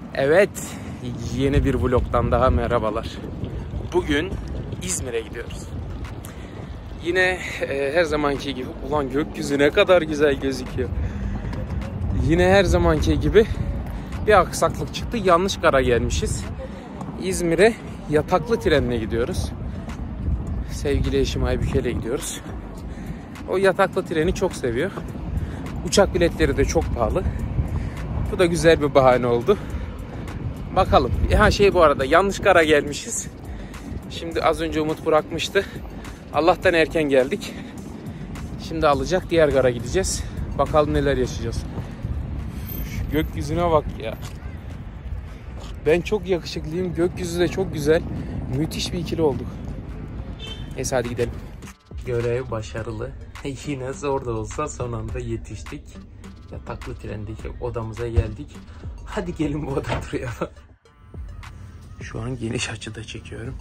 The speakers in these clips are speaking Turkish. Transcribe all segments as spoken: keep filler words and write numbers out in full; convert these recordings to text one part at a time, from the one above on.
Evet, yeni bir vlogdan daha merhabalar. Bugün İzmir'e gidiyoruz. Yine e, her zamanki gibi, ulan gökyüzü ne kadar güzel gözüküyor. Yine her zamanki gibi bir aksaklık çıktı, yanlış gara gelmişiz. İzmir'e yataklı trenle gidiyoruz. Sevgili eşim Aybüke'yle gidiyoruz. O yataklı treni çok seviyor. Uçak biletleri de çok pahalı. Bu da güzel bir bahane oldu. Bakalım. Ha şey bu arada yanlış gara gelmişiz. Şimdi az önce Umut bırakmıştı. Allah'tan erken geldik. Şimdi alacak, diğer gara gideceğiz. Bakalım neler yaşayacağız. Şu gökyüzüne bak ya. Ben çok yakışıklıyım. Gökyüzü de çok güzel. Müthiş bir ikili olduk. Neyse hadi gidelim. Görev başarılı. Yine zor da olsa son anda yetiştik. Yataklı trendeki odamıza geldik. Hadi gelin bu odada duruyalım. Şu an geniş açıda çekiyorum.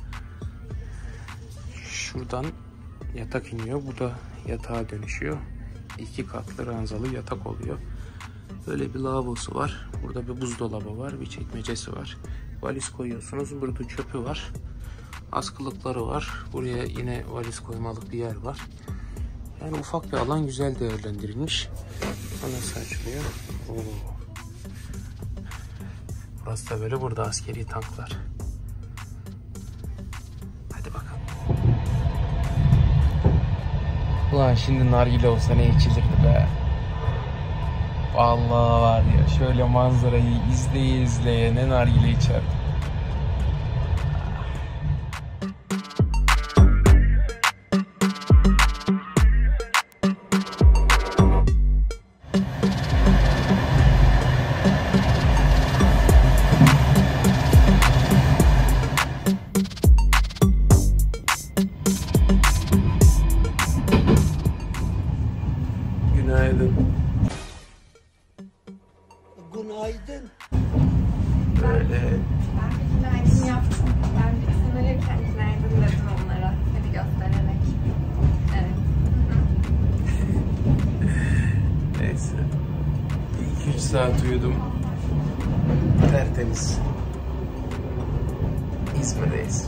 Şuradan yatak iniyor. Bu da yatağa dönüşüyor. İki katlı ranzalı yatak oluyor. Böyle bir lavabosu var. Burada bir buzdolabı var. Bir çekmecesi var. Valiz koyuyorsunuz. Burada çöpü var. Askılıkları var. Buraya yine valiz koymalık bir yer var. Yani ufak bir alan güzel değerlendirilmiş. Nasıl açılıyor? Oo. Burası da böyle, burada askeri tanklar. Hadi bakalım. Ulan şimdi nargile olsa ne içilirdi be. Vallahi var ya, şöyle manzarayı izleye izleye ne nargile içerdim. Günaydın. Günaydın. Böyle. Ben bir günaydın yaptım. Ben bir sanırken günaydın dedim onlara. Hadi göstererek. Evet. Neyse. iki üç saat uyudum. Tertemiz. İzmir'deyiz.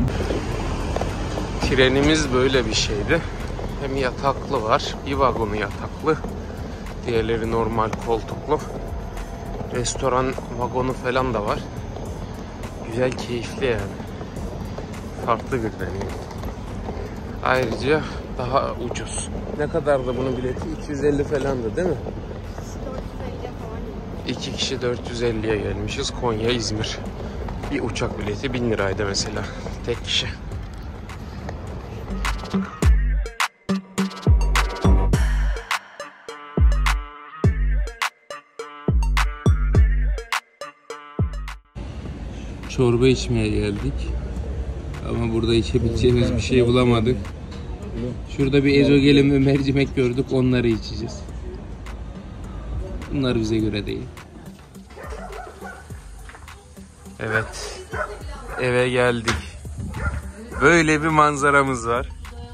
Trenimiz böyle bir şeydi. Hem yataklı var. Bir vagonu yataklı. Diğerleri normal koltuklu. Restoran vagonu falan da var. Güzel, keyifli yani. Farklı bir deneyim. Ayrıca daha ucuz. Ne kadardı bunun bileti? iki yüz elli falandı değil mi? İki kişi dört yüz elliye gelmişiz. Konya, İzmir. Bir uçak bileti bin liraydı mesela. Tek kişi. Çorba içmeye geldik. Ama burada içebileceğimiz bir şey bulamadık. Şurada bir ezogelin ve mercimek gördük. Onları içeceğiz. Bunlar bize göre değil. Evet. Eve geldik. Böyle bir manzaramız var.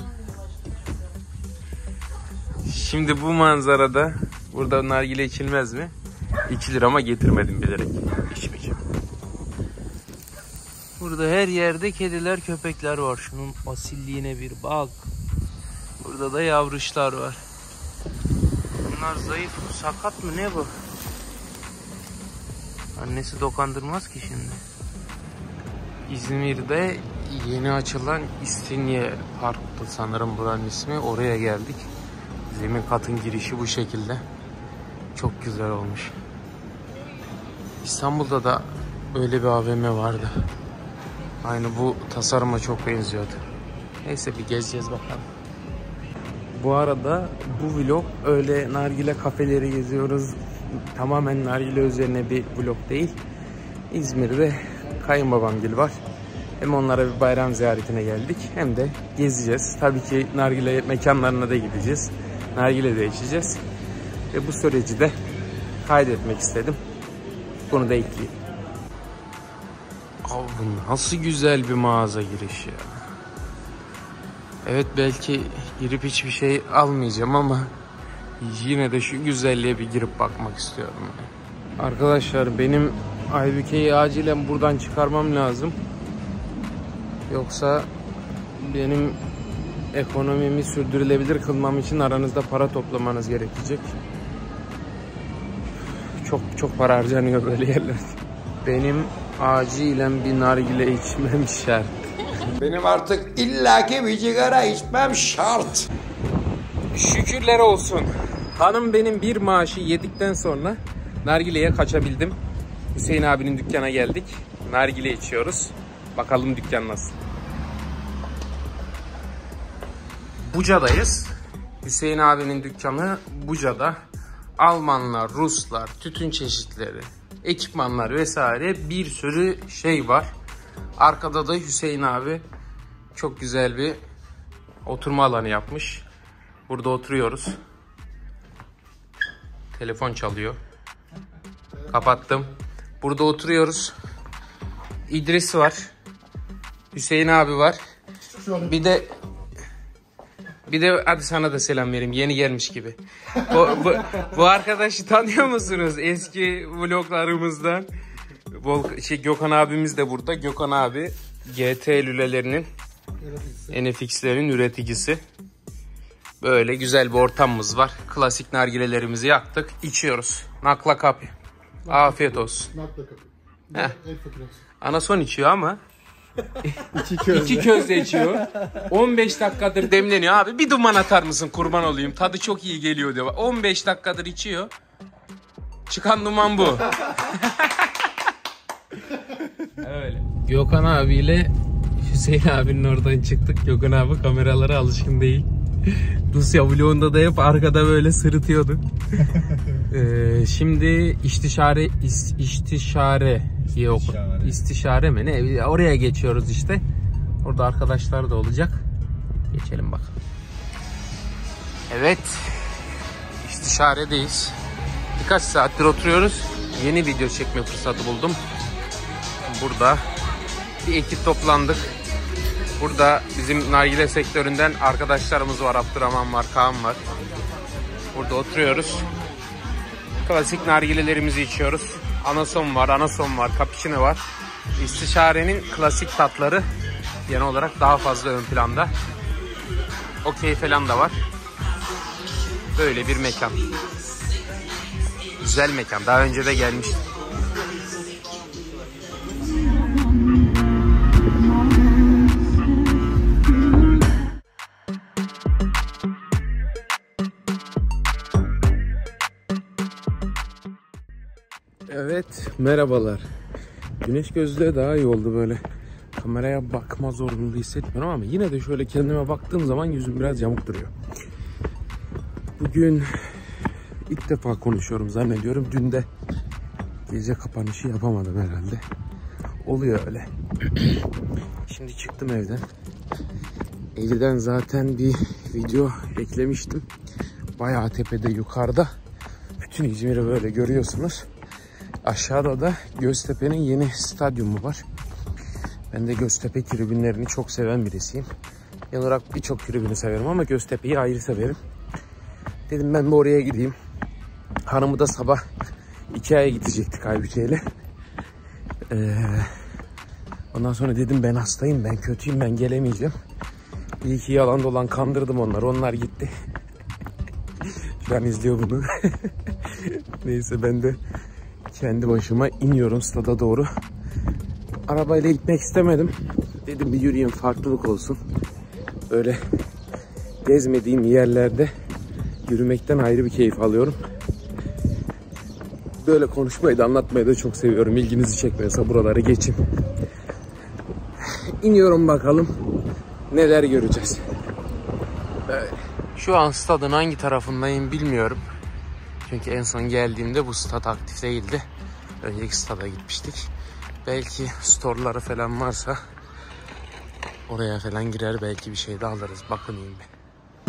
Şimdi bu manzarada burada nargile içilmez mi? İçilir ama getirmedim bilerek. İçmeyeceğim. Burada her yerde kediler, köpekler var. Şunun asilliğine bir bak. Burada da yavruşlar var. Bunlar zayıf, sakat mı ne bu? Annesi dokandırmaz ki şimdi. İzmir'de yeni açılan İstinye Park'tı sanırım buranın ismi. Oraya geldik. Zemin katın girişi bu şekilde. Çok güzel olmuş. İstanbul'da da böyle bir A V M vardı. Aynı bu tasarıma çok benziyordu. Neyse bir gezeceğiz bakalım. Bu arada bu vlog öyle nargile kafeleri geziyoruz. Tamamen nargile üzerine bir vlog değil. İzmir'de kayınbabamgil var. Hem onlara bir bayram ziyaretine geldik hem de gezeceğiz. Tabii ki nargile mekanlarına da gideceğiz. Nargile de içeceğiz. Ve bu süreci de kaydetmek istedim. Bunu da ekleyeyim. Abi bu nasıl güzel bir mağaza girişi ya. Evet, belki girip hiçbir şey almayacağım ama yine de şu güzelliğe bir girip bakmak istiyorum. Arkadaşlar benim Aybüke'yi acilen buradan çıkarmam lazım. Yoksa benim ekonomimi sürdürülebilir kılmam için aranızda para toplamanız gerekecek. Çok çok para harcanıyor böyle yerlerde. Benim acilen bir nargile içmem şart. Benim artık illaki bir sigara içmem şart. Şükürler olsun. Hanım benim bir maaşı yedikten sonra nargileye kaçabildim. Hüseyin abinin dükkana geldik. Nargile içiyoruz. Bakalım dükkan nasıl. Buca'dayız. Hüseyin abinin dükkanı Buca'da. Almanlar, Ruslar, tütün çeşitleri, ekipmanlar vesaire bir sürü şey var. Arkada da Hüseyin abi çok güzel bir oturma alanı yapmış. Burada oturuyoruz. Telefon çalıyor. Kapattım. Burada oturuyoruz. İdris var. Hüseyin abi var. Bir de bir de hadi sana da selam vereyim. Yeni gelmiş gibi. Bu, bu, bu arkadaşı tanıyor musunuz? Eski vloglarımızdan. Vol şey, Gökhan abimiz de burada. Gökhan abi G T lülelerinin, N F X'lerin üreticisi. Böyle güzel bir ortamımız var. Klasik nargilelerimizi yaktık. İçiyoruz. Nakla kapı. Afiyet olsun. Nakla kapı. Anason içiyor ama İki közle. İki közle içiyor. on beş dakikadır demleniyor abi. Bir duman atar mısın kurban olayım. Tadı çok iyi geliyor diyor. on beş dakikadır içiyor. Çıkan duman bu. Öyle. Gökhan abiyle Hüseyin abinin oradan çıktık. Gökhan abi kameralara alışkın değil. Rusya vlogunda da hep arkada böyle sırıtıyordu. ee, şimdi istişare is, istişare yok. İstişare. İstişare mi ne? Oraya geçiyoruz işte. Orada arkadaşlar da olacak. Geçelim bakalım. Evet. İstişaredeyiz. Birkaç saattir oturuyoruz. Yeni video çekme fırsatı buldum. Burada bir ekip toplandık. Burada bizim nargile sektöründen arkadaşlarımız var. Abdurrahman var, Kaan var. Burada oturuyoruz. Klasik nargilelerimizi içiyoruz. Anason var, anason var, cappuccino var. İstişarenin klasik tatları genel olarak daha fazla ön planda. Okey falan da var. Böyle bir mekan. Güzel mekan. Daha önce de gelmiştim. Evet, merhabalar. Güneş gözlüğü daha iyi oldu böyle. Kameraya bakma zorunluluğu hissetmiyorum ama yine de şöyle kendime baktığım zaman yüzüm biraz yamuk duruyor. Bugün ilk defa konuşuyorum zannediyorum. Dün de gece kapanışı yapamadım herhalde. Oluyor öyle. Şimdi çıktım evden. Evden zaten bir video eklemiştim. Bayağı tepede yukarıda. Bütün İzmir'i böyle görüyorsunuz. Aşağıda da Göztepe'nin yeni stadyumu var. Ben de Göztepe tribünlerini çok seven birisiyim. Genel olarak birçok tribünü severim ama Göztepe'yi ayrı severim. Dedim ben de oraya gideyim. Hanımı da sabah Ikea'ya gidecektik Aybüke'yle. Ee, ondan sonra dedim ben hastayım, ben kötüyüm, ben gelemeyeceğim. İyi ki yalan dolan kandırdım onları. Onlar gitti. Şu an izliyor bunu. Neyse ben de kendi başıma iniyorum stada doğru. Arabayla gitmek istemedim. Dedim bir yürüyeyim, farklılık olsun. Böyle gezmediğim yerlerde yürümekten ayrı bir keyif alıyorum. Böyle konuşmayı da anlatmayı da çok seviyorum. İlginizi çekmiyorsa buraları geçin. İniyorum bakalım neler göreceğiz. Böyle. Şu an stadın hangi tarafındayım bilmiyorum. Çünkü en son geldiğimde bu stad aktif değildi. Önceki stada gitmiştik. Belki store'ları falan varsa oraya falan girer, belki bir şey de alırız. Bakınayım ben.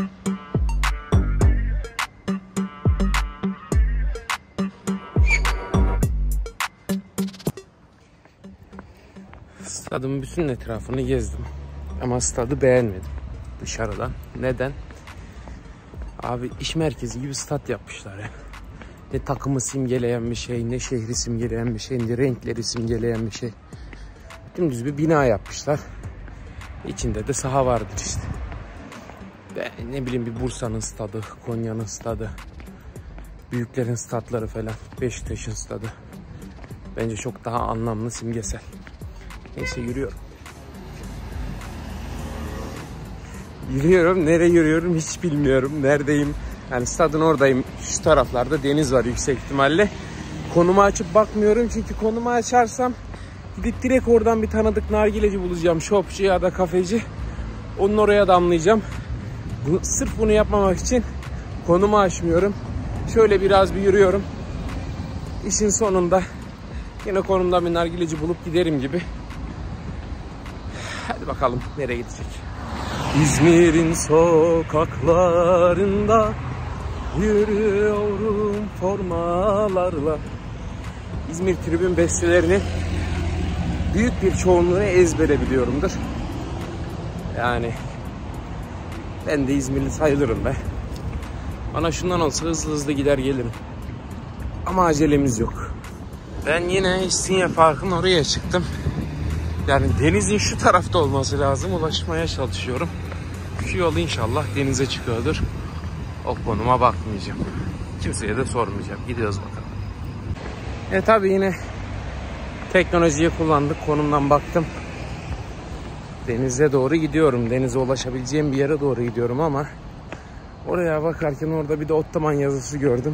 Stadın bütün etrafını gezdim. Ama stadı beğenmedim dışarıdan. Neden? Abi iş merkezi gibi stat yapmışlar ya. Ne takımı simgeleyen bir şey, ne şehri simgeleyen bir şey, ne renkleri simgeleyen bir şey. Dümdüz bir bina yapmışlar. İçinde de saha vardır işte. Ve ne bileyim bir Bursa'nın stadı, Konya'nın stadı, büyüklerin statları falan, Beşiktaş'ın stadı. Bence çok daha anlamlı, simgesel. Neyse yürüyorum. Yürüyorum. Nereye yürüyorum hiç bilmiyorum. Neredeyim? Yani stadın oradayım. Şu taraflarda deniz var yüksek ihtimalle. Konumu açıp bakmıyorum çünkü konumu açarsam gidip direkt oradan bir tanıdık nargileci bulacağım. Shopçu ya da kafeci. Onun oraya damlayacağım. Bu, sırf bunu yapmamak için konumu açmıyorum. Şöyle biraz bir yürüyorum. İşin sonunda yine konumdan bir nargileci bulup giderim gibi. Hadi bakalım nereye gidecek. İzmir'in sokaklarında yürüyorum formalarla. İzmir tribün bestelerini büyük bir çoğunluğunu ezbere biliyorumdur. Yani ben de İzmirli sayılırım be. Bana şundan olsa hızlı hızlı gider gelirim. Ama acelemiz yok. Ben yine İstinye Park'ın oraya çıktım. Yani denizin şu tarafta olması lazım. Ulaşmaya çalışıyorum. Şu yol inşallah denize çıkıyordur. O konuma bakmayacağım. Kimseye de sormayacağım. Gidiyoruz bakalım. E tabi yine teknolojiyi kullandık. Konumdan baktım. Denize doğru gidiyorum. Denize ulaşabileceğim bir yere doğru gidiyorum ama oraya bakarken orada bir de Ottoman yazısı gördüm.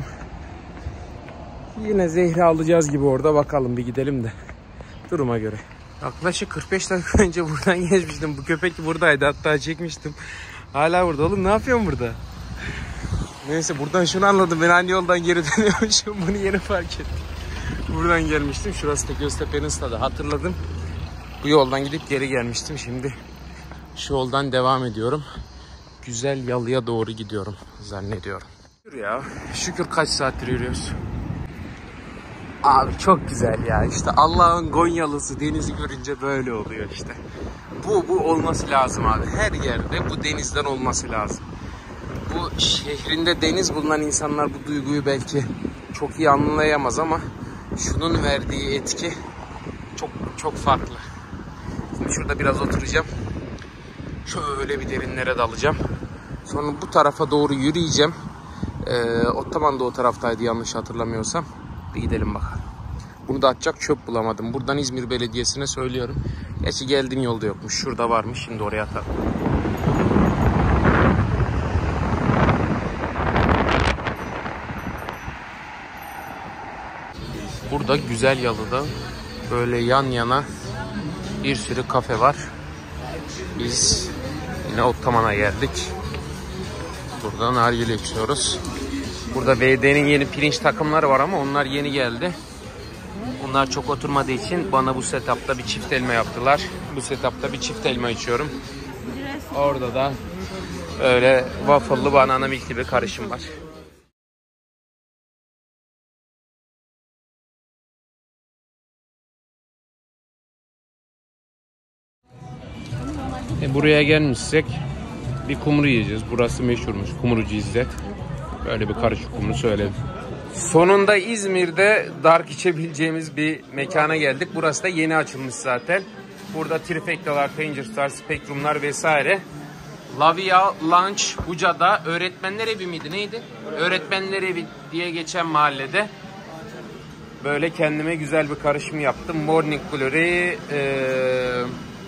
Yine zehri alacağız gibi orada. Bakalım bir gidelim de. Duruma göre. Yaklaşık kırk beş dakika önce buradan geçmiştim. Bu köpek buradaydı. Hatta çekmiştim. Hala burada. Oğlum ne yapıyorsun burada? Neyse buradan şunu anladım. Ben aynı yoldan geri dönüyormuşum. Bunu yeni fark ettim. Buradan gelmiştim. Şurası da Göztepe'nin stadı. Hatırladım. Bu yoldan gidip geri gelmiştim. Şimdi şu yoldan devam ediyorum. Güzel Yalı'ya doğru gidiyorum zannediyorum. Şükür ya. Şükür kaç saattir yürüyoruz. Abi çok güzel ya. İşte Allah'ın Gonyalısı denizi görünce böyle oluyor işte. Bu bu olması lazım abi. Her yerde bu denizden olması lazım. Bu şehrinde deniz bulunan insanlar bu duyguyu belki çok iyi anlayamaz ama şunun verdiği etki çok çok farklı. Şimdi şurada biraz oturacağım. Şöyle bir derinlere dalacağım. Sonra bu tarafa doğru yürüyeceğim. Ee, Ottoman da o taraftaydı yanlış hatırlamıyorsam. Bir gidelim bakalım. Bunu da atacak çöp bulamadım. Buradan İzmir Belediyesi'ne söylüyorum. Gerçi geldiğim yolda yokmuş. Şurada varmış. Şimdi oraya atarım. Burada Güzel Yalı'da böyle yan yana bir sürü kafe var. Biz yine Ottoman'a geldik. Buradan nargile içiyoruz. Burada V D'nin yeni pirinç takımları var ama onlar yeni geldi. Onlar çok oturmadığı için bana bu setupta bir çift elma yaptılar. Bu setupta bir çift elma içiyorum. Orada da öyle waffle'lı banana milkli bir karışım var. E buraya gelmişsek bir kumru yiyeceğiz. Burası meşhurmuş. Kumrucu İzzet. Böyle bir karışık kumru söyledim. Sonunda İzmir'de dark içebileceğimiz bir mekana geldik. Burası da yeni açılmış zaten. Burada Trifecta'lar, Tangers'lar, Spectrum'lar vesaire. Lavia Lounge Buca'da öğretmenler evi miydi neydi? Öğretmenler evi diye geçen mahallede. Böyle kendime güzel bir karışım yaptım. Morning Glory ee,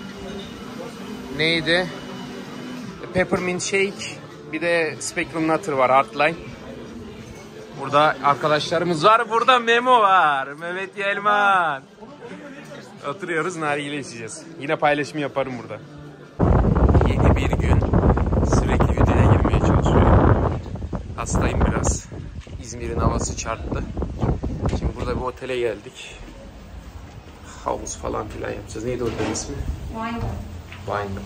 neydi? Peppermint Shake. Bir de Spectrum Nutter var, Artline. Burada arkadaşlarımız var. Burada Memo var. Mehmet Yelman. Oturuyoruz, nargile içeceğiz. Yine paylaşım yaparım burada. Yeni bir gün. Sürekli videoya girmeye çalışıyorum. Hastayım biraz. İzmir'in havası çarptı. Şimdi burada bir otele geldik. Havuz falan filan yapacağız. Neydi otelin ismi? Wyndham. Wyndham.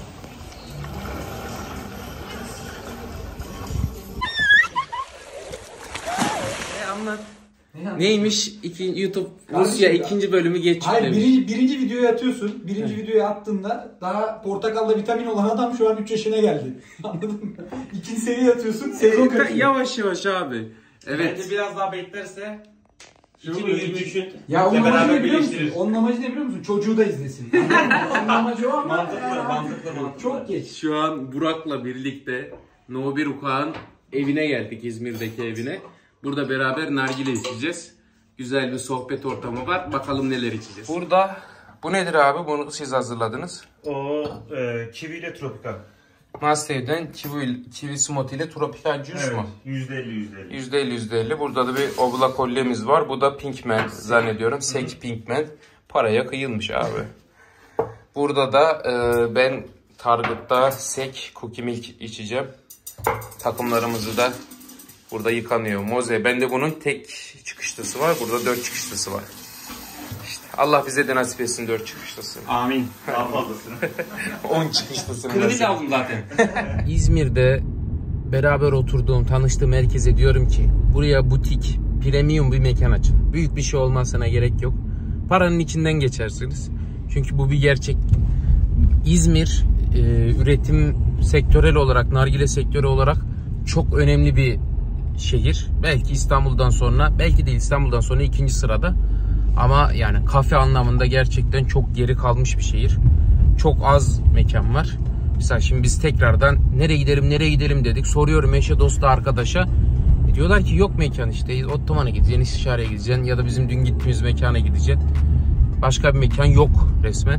Anlat. Ne Neymiş? İki, YouTube Kardeşim Rusya ya. ikinci bölümü geç Hayır yüklemiş. birinci, birinci videoya atıyorsun. Birinci videoya attığında daha portakalla vitamin olan adam şu an üç yaşına geldi. Anladın mı? İkinci seriye atıyorsun. Sezon kaçıyor. Yavaş yavaş abi. Evet. Bence biraz daha beklerse Şu iki bin yirmi üçün Ya onun amacı beraber ne biliyor musun? birleştirir. Onun amacı ne biliyor musun? Çocuğu da izlesin. Onun amacı o ama. Mantıklı, mantıklı, mantıklı. Çok geç. Şu an Burak'la birlikte No bir Ukağ'ın evine geldik, İzmir'deki evine. Burada beraber nargile içeceğiz. Güzel bir sohbet ortamı var. Bakalım neler içeceğiz. Burada bu nedir abi? Bunu siz hazırladınız. O e, kivi ile tropikal. Mastev'den kivi, kivi smoothie ile tropical juice Evet, mu? yüzde elli yüzde elli. yüzde elli yüzde elli. Burada da bir obla kolyemiz var. Bu da Pinkman zannediyorum. Sek Pinkman. Paraya kıyılmış abi. Burada da e, ben Target'ta Sek Cookie Milk içeceğim. Takımlarımızı da burada yıkanıyor. Moze. Bende bunun tek çıkışlısı var. Burada dört çıkışlısı var. İşte Allah bize de nasip etsin dört çıkışlısı. Amin. Daha fazlasını. on çıkışlısını Kredi nasip. aldım zaten. İzmir'de beraber oturduğum, tanıştığım herkese diyorum ki buraya butik, premium bir mekan açın. Büyük bir şey olmasına gerek yok. Paranın içinden geçersiniz. Çünkü bu bir gerçek. İzmir e, üretim sektörel olarak, nargile sektörü olarak çok önemli bir şehir. Belki İstanbul'dan sonra, belki de İstanbul'dan sonra ikinci sırada. Ama yani kafe anlamında gerçekten çok geri kalmış bir şehir. Çok az mekan var. Mesela şimdi biz tekrardan nereye gidelim nereye gidelim dedik. Soruyorum eşe dosta arkadaşa. E diyorlar ki yok mekan işte. Ottoman'a gideceksin, İstişare'ye gideceksin ya da bizim dün gittiğimiz mekana gideceksin. Başka bir mekan yok resmen.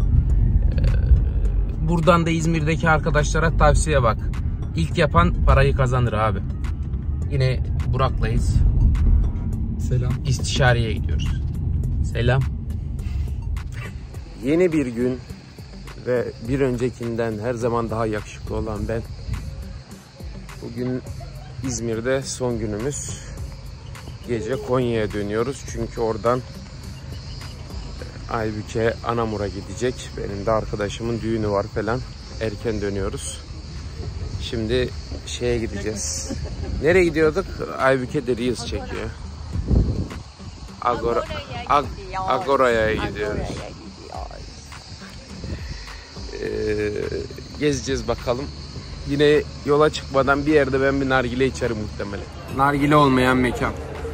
Ee, buradan da İzmir'deki arkadaşlara tavsiye bak. İlk yapan parayı kazanır abi. Yine Burak'layız. Selam. İstişare'ye gidiyoruz. Selam. Yeni bir gün ve bir öncekinden her zaman daha yakışıklı olan ben. Bugün İzmir'de son günümüz. Gece Konya'ya dönüyoruz. Çünkü oradan Aybüke Anamur'a gidecek. Benim de arkadaşımın düğünü var falan. Erken dönüyoruz. Şimdi şeye gideceğiz. Nereye gidiyorduk? Aybüke de Reels çekiyor. Agora, Ag, Agora'ya gidiyoruz. Ee, gezeceğiz bakalım. Yine yola çıkmadan bir yerde ben bir nargile içerim muhtemelen. Nargile olmayan mekan.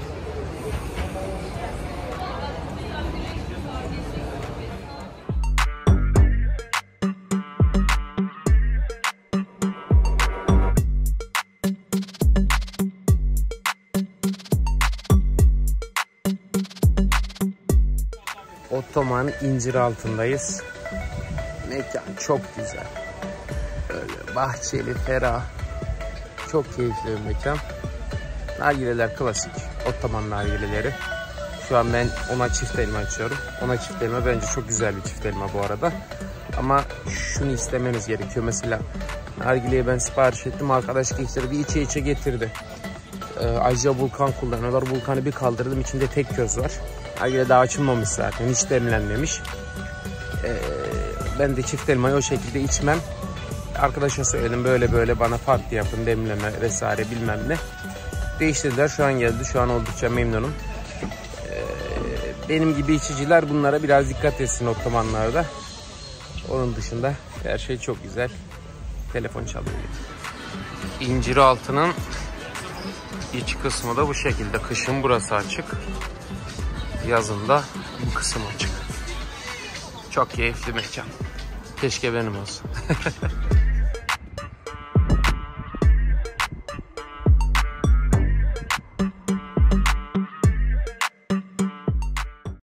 Ottoman incir altındayız. Mekan çok güzel. Böyle bahçeli, ferah. Çok keyifli bir mekan. Nargileler klasik. Ottoman nargileleri. Şu an ben ona çift elma açıyorum. Ona çift elma bence çok güzel bir çift elma bu arada. Ama şunu istemeniz gerekiyor. Mesela nargileyi ben sipariş ettim. Arkadaş getirdi. içe içe getirdi. Ee, Ayrıca Vulkan kullanıyorlar. Vulkan'ı bir kaldırdım. İçinde tek köz var. Nargile daha açılmamış zaten. Hiç demlenmemiş. Ee, ben de çift elmayı o şekilde içmem. Arkadaşa söyledim böyle böyle bana farklı yapın, demleme vesaire bilmem ne. Değiştirdiler, şu an geldi. Şu an oldukça memnunum. Ee, benim gibi içiciler bunlara biraz dikkat etsin Ottomanlarda. Onun dışında her şey çok güzel. Telefon çalıyor. İncir altının iç kısmı da bu şekilde. Kışın burası açık. Yazın da bu kısım açık. Çok keyifli mekan. Keşke benim olsun.